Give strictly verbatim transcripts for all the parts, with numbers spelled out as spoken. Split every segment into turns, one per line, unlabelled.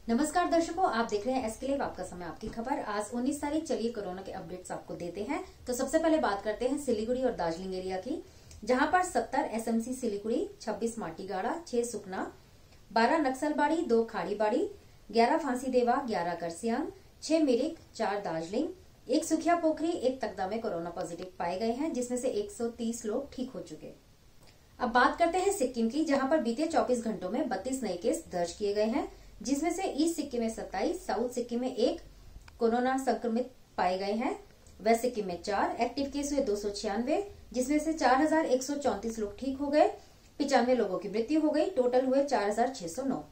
नमस्कार दर्शकों, आप देख रहे हैं एसके लाइव, आपका समय आपकी खबर। आज उन्नीस तारीख। चलिए कोरोना के अपडेट्स आपको देते हैं। तो सबसे पहले बात करते हैं सिलीगुड़ी और दार्जिलिंग एरिया की, जहां पर सत्तर एसएमसी सिलीगुड़ी, छब्बीस माटीगाड़ा, छह सुकना, बारह नक्सलबाड़ी, दो खाड़ीबाड़ी, ग्यारह फांसी देवा, ग्यारह करसियांग, छह मिरिक, चार दार्जिलिंग, एक सुखिया पोखरी, एक तकदा में कोरोना पॉजिटिव पाए गए हैं, जिसमें से एक सौ तीस लोग ठीक हो चुके। अब बात करते हैं सिक्किम की, जहां पर बीते चौबीस घंटों में बत्तीस नए केस दर्ज किए गए हैं, जिसमें से ईस्ट सिक्किम में सत्ताईस, साउथ सिक्किम में एक कोरोना संक्रमित पाए गए हैं, वेस्ट सिक्किम में चार, एक्टिव केस हुए दो सौ छियानवे, जिसमें से चार हजार एक सौ चौंतीस लोग ठीक हो गए, पिचानवे लोगों की मृत्यु हो गई, टोटल हुए चार हजार छह सौ नौ।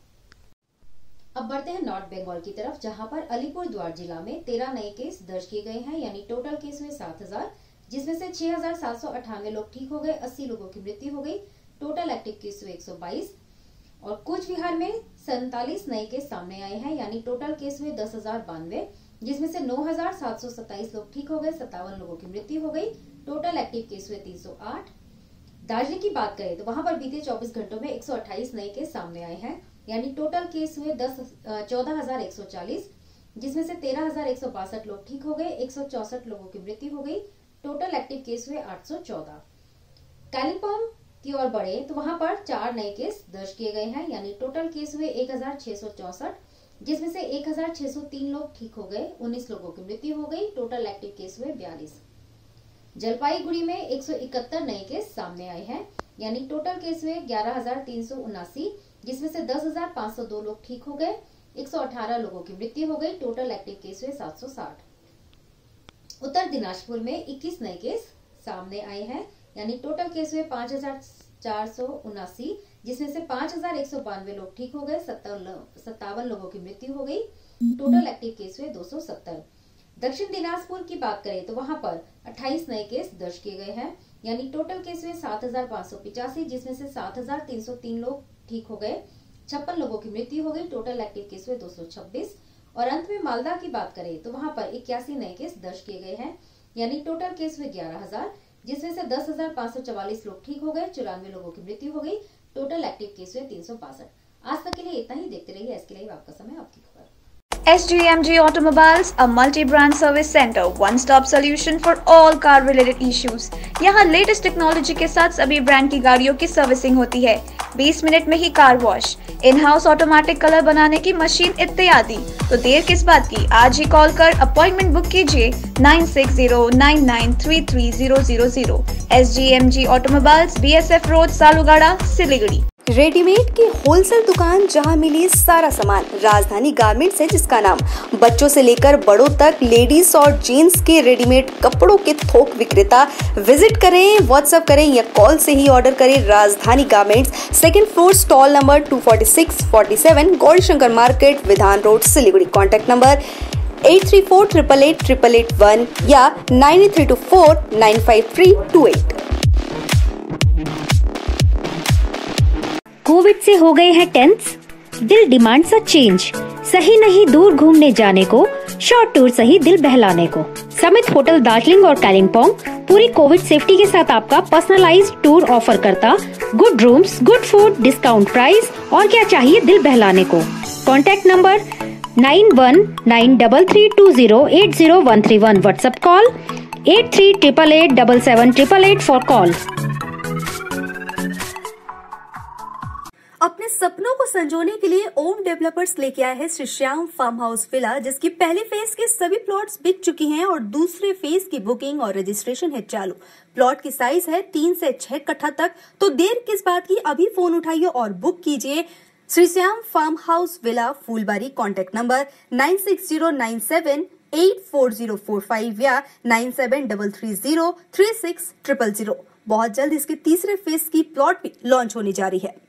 अब बढ़ते हैं नॉर्थ बंगाल की तरफ, जहां पर अलीपुर द्वार जिला में तेरह नए केस दर्ज किए गए हैं, यानी टोटल केस हुए सात हजार, जिसमें से छह हजार सात सौ अठानवे लोग ठीक हो गए, अस्सी लोगों की मृत्यु हो गई, टोटल एक्टिव केस हुए एक सौ बाईस। और कूच बिहार में सैंतालीस नए केस सामने आए हैं, यानी टोटल केस हुए दस हजार बानवे, जिसमें से नौ हजार सात सौ सत्ताईस लोग ठीक हो गए, सत्तावन लोगों की मृत्यु हो गई, टोटल एक्टिव केस हुए तीन सौ आठ। दार्जिलिंग की बात करें तो वहां पर बीते चौबीस घंटों में एक सौ अट्ठाईस नए केस सामने आए हैं, यानी टोटल केस हुए दस चौदह हजार एक सौ चालीस, जिसमें से तेरह हजार एक सौ बासठ लोग ठीक हो गए, एक सौ चौसठ लोगों की मृत्यु हो गई, टोटल एक्टिव केस हुए आठ सौ चौदह। कालिम्पोंग की ओर बढ़े तो वहां पर चार नए केस दर्ज किए गए हैं, यानी टोटल केस हुए एक हजार छह सौ चौसठ, जिसमें से एक हजार छह सौ तीन लोग ठीक हो गए, उन्नीस लोगों की मृत्यु हो गई, टोटल एक्टिव केस हुए बयालीस। जलपाईगुड़ी में एक सौ इकहत्तर नए केस सामने आए हैं, यानी टोटल केस हुए ग्यारह हजार तीन सौ उनासी, जिसमें से दस हजार पांच सौ दो लोग ठीक हो गए, एक सौ अठारह लोगों की मृत्यु हो गई, टोटल एक्टिव केस हुए सात सौ साठ। उत्तर दिनाजपुर में इक्कीस नए केस सामने आए हैं, यानी टोटल केस हुए पांच हजार चार सौ उनासी, जिसमें से पांच हजार एक सौ बानवे लोग ठीक हो गए, सत्तावन लोगों की मृत्यु हो गई, टोटल एक्टिव केस हुए दो सौ सत्तर। दक्षिण दिनाजपुर की बात करें तो वहां पर अट्ठाईस नए केस दर्ज किए गए हैं, यानी टोटल केस हुए सात हजार पांच सौ पिचासी, जिसमें से सात हजार तीन सौ तीन लोग ठीक हो गए, छप्पन लोगों की मृत्यु हो गई, टोटल एक्टिव केस हुए दो सौ छब्बीस। और अंत में मालदा की बात करें तो वहां पर इक्यासी नए केस दर्ज किए गए हैं, यानी टोटल केस हुए ग्यारह हजार, जिसमें से दस हजार पांच सौ चवालीस लोग ठीक हो गए, चौरानवे लोगों की मृत्यु हो गई, टोटल एक्टिव केस हुए तीन सौ बासठ। आज तक के लिए इतना ही। देखते रहिए एसके लाइव, आपका समय आपकी खबर।
S G M G Automobiles, a multi-brand service center, one-stop solution for all car-related issues. यहाँ लेटेस्ट टेक्नोलॉजी के साथ सभी ब्रांड की गाड़ियों की सर्विसिंग होती है, बीस मिनट में ही car wash, in house automatic colour बनाने की मशीन इत्यादि। तो देर किस बात की, आज ही कॉल कर अपॉइंटमेंट बुक कीजिए nine six zero nine nine three three zero zero zero. S G M G Automobiles, B S F road, Salugara, Siliguri.
Readymade की होलसेल दुकान जहां मिली सारा सामान, राजधानी गारमेंट्स है जिसका नाम। बच्चों से लेकर बड़ों तक लेडीज और जेंट्स के रेडीमेड कपड़ों के थोक विक्रेता। विजिट करें, व्हाट्सएप करें या कॉल से ही ऑर्डर करें। Rajdhani garments, second floor, stall number two forty six forty seven, Gaurishankar market, Vidhan road, Siliguri. Contact number eight three four triple eight triple eight one या nine three two four nine five three two eight.
Covid से हो गए हैं tense, दिल demands a change. सही नहीं दूर घूमने जाने को, शॉर्ट टूर सही दिल बहलाने को। समित होटल दार्जिलिंग और कालिम्पोंग पूरी कोविड सेफ्टी के साथ आपका पर्सनलाइज्ड टूर ऑफर करता। Good rooms, good food, discount price और क्या चाहिए दिल बहलाने को। Contact number nine one nine double three two zero eight zero one three one. WhatsApp call eight three triple eight double seven triple eight for call.
अपने सपनों को संजोने के लिए ओम डेवलपर्स लेके आया है Shri Shyam farm house villa, जिसकी पहले फेज के सभी प्लॉट्स बिक चुकी हैं और दूसरे फेज की बुकिंग और रजिस्ट्रेशन है चालू। प्लॉट की साइज है तीन से छह कट्ठा तक, तो देर किस बात की, अभी फोन उठाइए और बुक कीजिए। Shri Shyam farm house villa, Phulbari. Contact number nine six zero nine seven eight four zero four five या nine seven double three zero three six triple zero. बहुत जल्द इसके तीसरे फेज की प्लॉट भी लॉन्च होने जा रही है।